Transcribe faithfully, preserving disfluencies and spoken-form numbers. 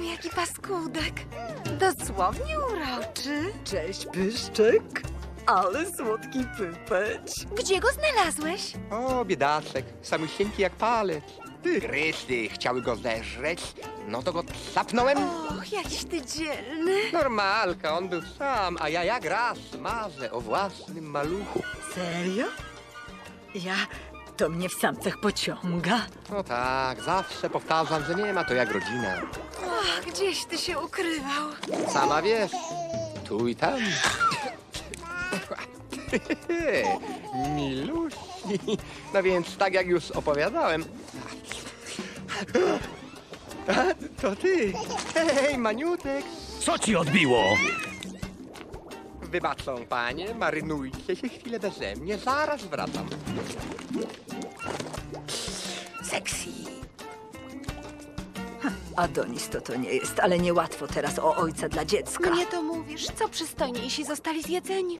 jaki paskudek. Dosłownie uroczy. Cześć, Pyszczek. Ale słodki pypeć. Gdzie go znalazłeś? O, biedaczek, samysieńki jak palec. Ty, rysy chciały go zeżreć, no to go sapnąłem. Och, jakiś ty dzielny. Normalka, on był sam, a ja jak raz marzę o własnym maluchu. Serio? Ja... To mnie w samcach pociąga. No tak, zawsze powtarzam, że nie ma to jak rodzina. Och, gdzieś ty się ukrywał. Sama wiesz, tu i tam. Milusi. No więc tak jak już opowiadałem. A, to ty. Hej, Maniutek. Co ci odbiło? Wybaczą panie, marynujcie się chwilę beze mnie, zaraz wracam. Sexy. Adonis to to nie jest, ale niełatwo teraz o ojca dla dziecka. Mnie to mówisz, co przystojniejsi zostali zjedzeni.